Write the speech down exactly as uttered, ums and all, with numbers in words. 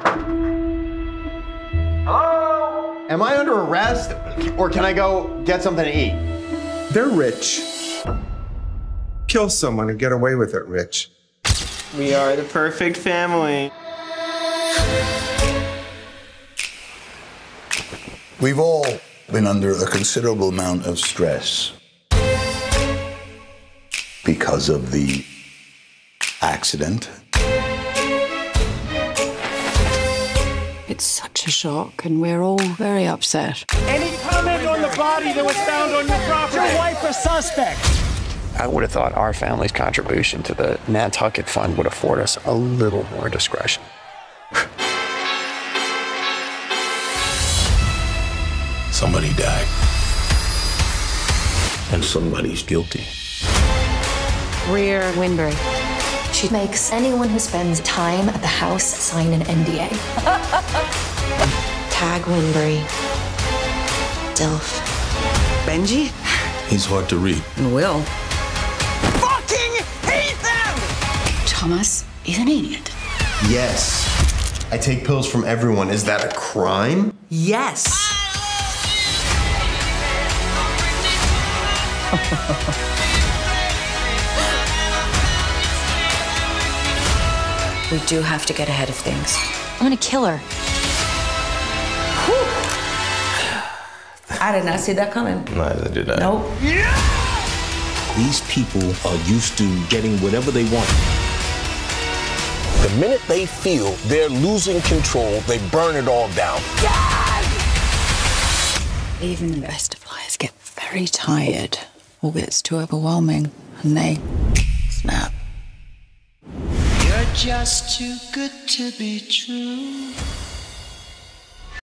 Hello? Am I under arrest, or can I go get something to eat? They're rich. Kill someone and get away with it, Rich. We are the perfect family. We've all been under a considerable amount of stress because of the accident. It's such a shock, and we're all very upset. Any comment on the body that was found on your property? Your wife a suspect? I would have thought our family's contribution to the Nantucket Fund would afford us a little more discretion. Somebody died. And somebody's guilty. Greer Winbury. She makes anyone who spends time at the house sign an N D A. Tag Winbury. Dilf. Benji. He's hard to read. And Will. Fucking hate them! Thomas is an idiot. Yes. I take pills from everyone. Is that a crime? Yes. We do have to get ahead of things. I'm gonna kill her. I did not see that coming. Neither did I. Nope. These people are used to getting whatever they want. The minute they feel they're losing control, they burn it all down. Even the best of liars get very tired. All gets too overwhelming, and they snap. You're just too good to be true.